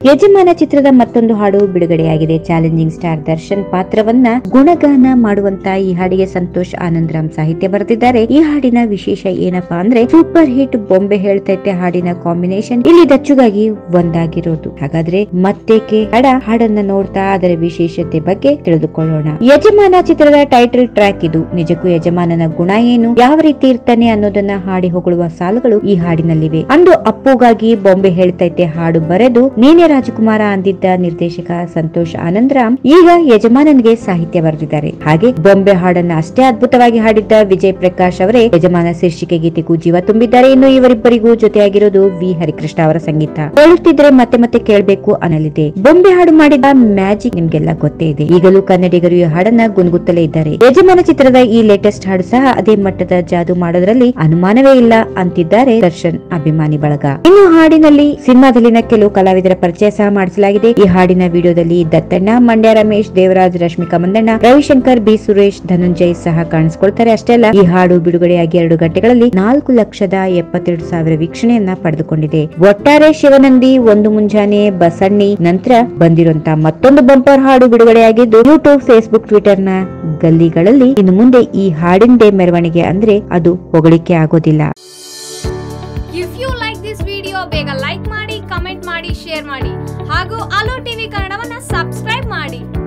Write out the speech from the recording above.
ಯಜಮಾನ ಚಿತ್ರದ ಮತ್ತೊಂದು ಹಾಡು ಬಿಡುಗಡೆಯಾಗಿದೆ. ಚಾಲೆಂಜಿಂಗ್ ಸ್ಟಾರ್ ದರ್ಶನ್ ಪಾತ್ರವನ್ನ ಗುಣಗಾನ ಮಾಡುವಂತ ಈ ಹಾಡಿಗೆ ಸಂತೋಷ್ ಆನಂದರಾಮ್ ಸಾಹಿತ್ಯ ಬರೆದಿದ್ದಾರೆ. ಈ ಹಾಡಿನ ವಿಶೇಷ ಏನಪ್ಪಾ ಅಂದ್ರೆ ಸೂಪರ್ ಹಿಟ್ ಬೊಂಬೆ ಹೇಳ್ತೈತೆ ಹಾಡಿನ ಕಾಂಬಿನೇಷನ್ ಇಲ್ಲಿ ದಚ್ಚುಗಾಗಿ ಒಂದಾಗಿರೋದು. ಹಾಗಾದ್ರೆ ಮತ್ತೇಕೆ ಹಾಡನ್ನ ನೋಡ್ತಾ ಅದರ ವಿಶೇಷತೆ ಬಗ್ಗೆ ತಿಳಿದುಕೊಳ್ಳೋಣ. ಯಜಮಾನ ಚಿತ್ರದ ಟೈಟಲ್ ಟ್ರ್ಯಾಕ್ ಇದು. ನಿಜಕ್ಕೂ ಯಜಮಾನನ ಗುಣ ಏನು, ಯಾವ ರೀತಿ ಇರ್ತಾನೆ ಅನ್ನೋದನ್ನ ಹಾಡಿ ಹೊಗಳುವ ಸಾಲುಗಳು ಈ ಹಾಡಿನಲ್ಲಿವೆ. ಅಂದು ಅಪ್ಪುಗಾಗಿ ಬೊಂಬೆ ಹೇಳ್ತೈತೆ ಹಾಡು ಬರೆದು ನೀನೆ ರಾಜಕುಮಾರ ಅಂದಿದ್ದ ನಿರ್ದೇಶಕ ಸಂತೋಷ್ ಆನಂದರಾಮ್ ಈಗ ಯಜಮಾನನಿಗೆ ಸಾಹಿತ್ಯ ಬರೆದಿದ್ದಾರೆ. ಹಾಗೆ ಬೊಂಬೆ ಹಾಡನ್ನ ಅಷ್ಟೇ ಅದ್ಭುತವಾಗಿ ಹಾಡಿದ್ದ ವಿಜಯ್ ಪ್ರಕಾಶ್ ಅವರೇ ಯಜಮಾನ ಶೀರ್ಷಿಕೆ ಗೀತೆಗೂ ಜೀವ ತುಂಬಿದ್ದಾರೆ. ಇನ್ನು ಇವರಿಬ್ಬರಿಗೂ ಜೊತೆಯಾಗಿರೋದು ವಿ ಹರಿಕೃಷ್ಣ ಅವರ ಸಂಗೀತ. ಹೇಳುತ್ತಿದ್ರೆ ಮತ್ತೆ ಮತ್ತೆ ಕೇಳಬೇಕು ಅನ್ನಲಿದೆ. ಬೊಂಬೆ ಹಾಡು ಮಾಡಿದ ಮ್ಯಾಜಿಕ್ ನಿಮ್ಗೆಲ್ಲ ಗೊತ್ತೇ ಇದೆ. ಈಗಲೂ ಕನ್ನಡಿಗರು ಈ ಹಾಡನ್ನ ಗುಣಗುತ್ತಲೇ ಇದ್ದಾರೆ. ಯಜಮಾನ ಚಿತ್ರದ ಈ ಲೇಟೆಸ್ಟ್ ಹಾಡು ಸಹ ಅದೇ ಮಟ್ಟದ ಜಾದು ಮಾಡೋದ್ರಲ್ಲಿ ಅನುಮಾನವೇ ಇಲ್ಲ ಅಂತಿದ್ದಾರೆ ದರ್ಶನ್ ಅಭಿಮಾನಿ ಬಳಗ. ಇನ್ನು ಹಾಡಿನಲ್ಲಿ ಸಿನಿಮಾದಲ್ಲಿನ ಕೆಲವು ಕಲಾವಿದರ ಪರಿಚಯ ಸಹ ಮಾಡಿಸಲಾಗಿದೆ. ಈ ಹಾಡಿನ ವಿಡಿಯೋದಲ್ಲಿ ದತ್ತಣ್ಣ, ಮಂಡ್ಯ ರಮೇಶ್, ದೇವರಾಜ್, ರಶ್ಮಿಕಾ ಮಂದಣ್ಣ, ರವಿಶಂಕರ್, ಬಿ ಸುರೇಶ್, ಧನಂಜಯ್ ಸಹ ಕಾಣಿಸಿಕೊಳ್ತಾರೆ. ಅಷ್ಟೇ ಅಲ್ಲ, ಈ ಹಾಡು ಬಿಡುಗಡೆಯಾಗಿ 2 ಗಂಟೆಗಳಲ್ಲಿ 4,72,000 ವೀಕ್ಷಣೆಯನ್ನ ಪಡೆದುಕೊಂಡಿದೆ. ಒಟ್ಟಾರೆ ಶಿವನಂದಿ, ಒಂದು ಮುಂಜಾನೆ, ಬಸಣ್ಣಿ ನಂತರ ಬಂದಿರುವಂತಹ ಮತ್ತೊಂದು ಬಂಪರ್ ಹಾಡು ಬಿಡುಗಡೆಯಾಗಿದ್ದು ಯೂಟ್ಯೂಬ್, ಫೇಸ್ಬುಕ್, ಟ್ವಿಟರ್ ನ ಗಲ್ಲಿಗಳಲ್ಲಿ ಇನ್ನು ಮುಂದೆ ಈ ಹಾಡಿಂದೇ ಮೆರವಣಿಗೆ ಅಂದ್ರೆ ಅದು ಹೊಗಳಿಕೆ ಆಗೋದಿಲ್ಲ. If you like this video ಬೇಗ ಲೈಕ್ ಮಾಡಿ, ಕಮೆಂಟ್ ಮಾಡಿ, ಶೇರ್ ಮಾಡಿ ಹಾಗೂ ಅಲೋ ಟಿವಿ ಕನ್ನಡವನ್ನ ಸಬ್ಸ್ಕ್ರೈಬ್ ಮಾಡಿ.